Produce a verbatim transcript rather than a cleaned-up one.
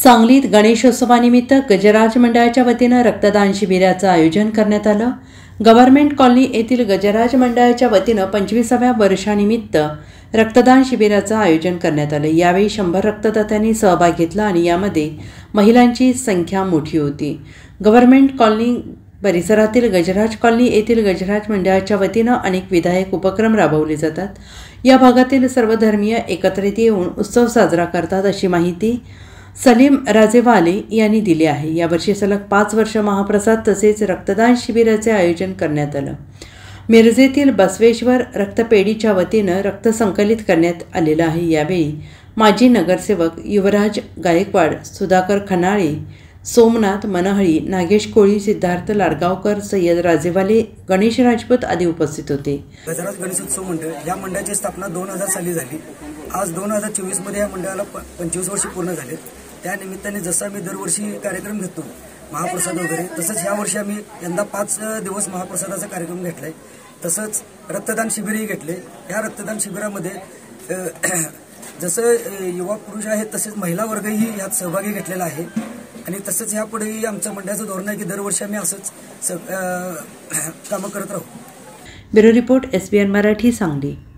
सांगलीत गणेशोत्सवानिमित्त गजराज मंडळाच्या वतीनं रक्तदान शिबिराचं आयोजन करण्यात आलं। गव्हर्नमेंट कॉलनी येथील गजराज मंडळाच्या वतीनं पंचवीसाव्या वर्षानिमित्त रक्तदान शिबिराचं आयोजन करण्यात आलं। यावेळी शंभर रक्तदात्यांनी सहभाग घेतला आणि यामध्ये महिलांची संख्या मोठी होती। गव्हर्नमेंट कॉलनी परिसरातील गजराज कॉलनी येथील गजराज मंडळाच्या वतीनं अनेक विधायक उपक्रम राबवले जातात। या भागातील सर्व धर्मीय एकत्रित येऊन उत्सव साजरा करतात अशी माहिती सलीम राजेवाले यांनी दिली आहे। यावर्षी सलग पाच वर्ष महाप्रसाद तसेच रक्तदान शिबिराचे आयोजन करण्यात आलं। मिरजेतील बसवेश्वर रक्तपेढीच्या वतीनं रक्त संकलित करण्यात आलेलं आहे। यावेळी माजी नगरसेवक युवराज गायकवाड, सुधाकर खनाळे, सोमनाथ मनहळी, नागेश कोळी, सिद्धार्थ लाडगावकर, सय्यद राजेवाले, गणेश राजपूत आदी उपस्थित होते। गजराज गणेशोत्सव मंडळ या मंडळाची स्थापना दोन हजार साली झाली। आज दोन हजार चोवीस मध्ये या मंडळाला पंचवीस वर्ष पूर्ण झाले। त्या निमित्ताने जसं आम्ही दरवर्षी कार्यक्रम घेतो महाप्रसाद वगैरे, तसंच या वर्षी आम्ही यंदा पाच दिवस महाप्रसादाचा कार्यक्रम घेतलाय। तसंच रक्तदान शिबिरही घेतले। या रक्तदान शिबिरामध्ये जसं युवा पुरुष आहेत तसेच महिला वर्गही यात सहभागी घेतलेला आहे आणि तसंच यापुढेही आमचं मंडळाचं धोरण आहे की दरवर्षी आम्ही असंच कामं करत राहू। Bureau report S B N Marathi, Sangli.